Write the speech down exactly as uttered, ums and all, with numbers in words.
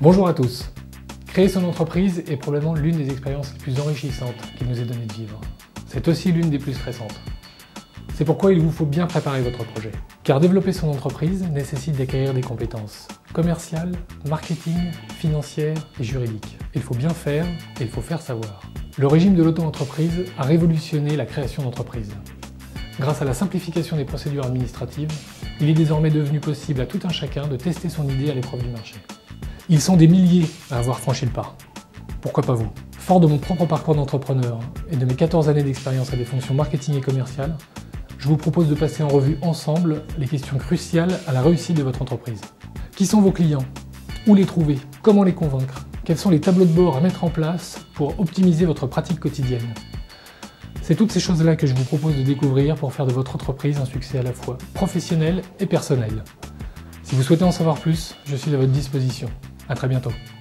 Bonjour à tous. Créer son entreprise est probablement l'une des expériences les plus enrichissantes qu'il nous est donné de vivre. C'est aussi l'une des plus stressantes. C'est pourquoi il vous faut bien préparer votre projet. Car développer son entreprise nécessite d'acquérir des compétences commerciales, marketing, financières et juridiques. Il faut bien faire et il faut faire savoir. Le régime de l'auto-entreprise a révolutionné la création d'entreprises. Grâce à la simplification des procédures administratives, il est désormais devenu possible à tout un chacun de tester son idée à l'épreuve du marché. Ils sont des milliers à avoir franchi le pas. Pourquoi pas vous? Fort de mon propre parcours d'entrepreneur et de mes quatorze années d'expérience à des fonctions marketing et commerciales, je vous propose de passer en revue ensemble les questions cruciales à la réussite de votre entreprise. Qui sont vos clients? Où les trouver? Comment les convaincre? Quels sont les tableaux de bord à mettre en place pour optimiser votre pratique quotidienne? C'est toutes ces choses-là que je vous propose de découvrir pour faire de votre entreprise un succès à la fois professionnel et personnel. Si vous souhaitez en savoir plus, je suis à votre disposition. À très bientôt.